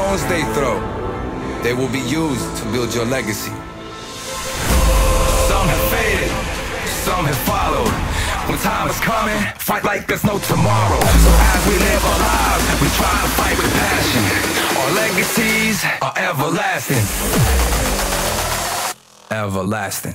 stones they throw, they will be used to build your legacy. Some have faded, some have followed. When time is coming, fight like there's no tomorrow. So as we live our lives, we try to fight with passion. Our legacies are everlasting. Everlasting.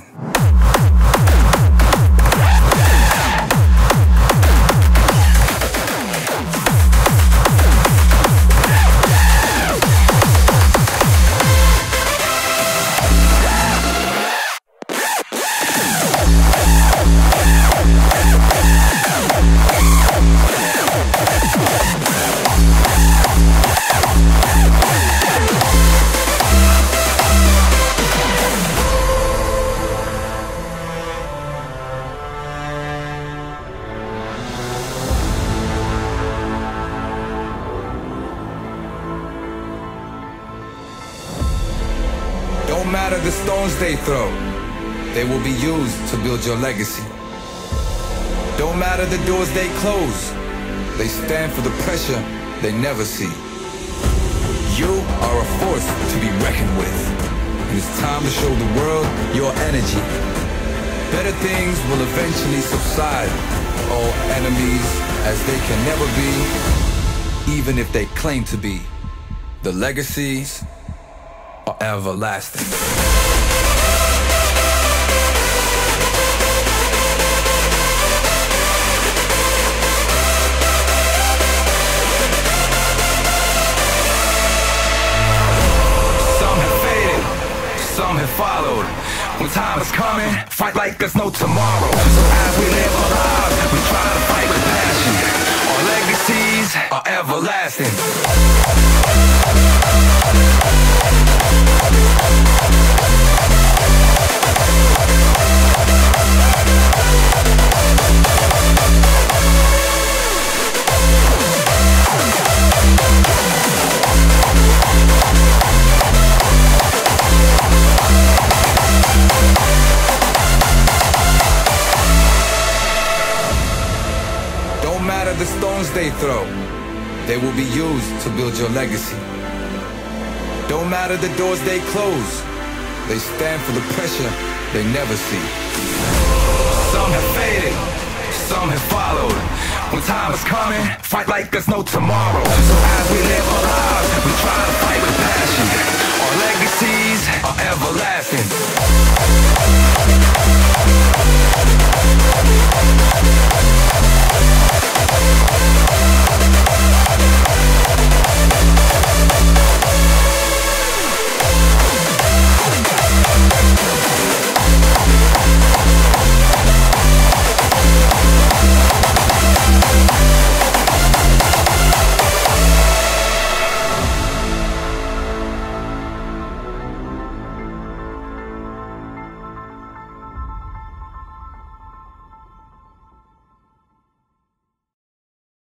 Don't matter the stones they throw, they will be used to build your legacy. Don't matter the doors they close, they stand for the pressure they never see. You are a force to be reckoned with, and it's time to show the world your energy. Better things will eventually subside, all enemies as they can never be, even if they claim to be. The legacies are everlasting. Some have faded, some have followed. When time is coming, fight like there's no tomorrow. So as we live our lives, we try to fight with passion. Our legacies are everlasting. Don't matter the stones they throw, they will be used to build your legacy. Don't matter the doors they close, they stand for the pressure they never see. Some have faded, some have followed. When time is coming, fight like there's no tomorrow. So as we live our lives, we try to fight with passion. Our legacies are everlasting.